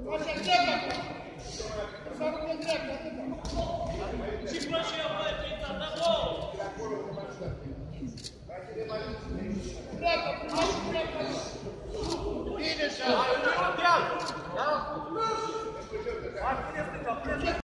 Așa, dreapta! Să aruncă dreapta, atâta! Și până și eu, băi, prința, da două! Dreapta, dreapta! Bine, și-a! Hai, un iau, da? Hai, pune stânga, pune stânga!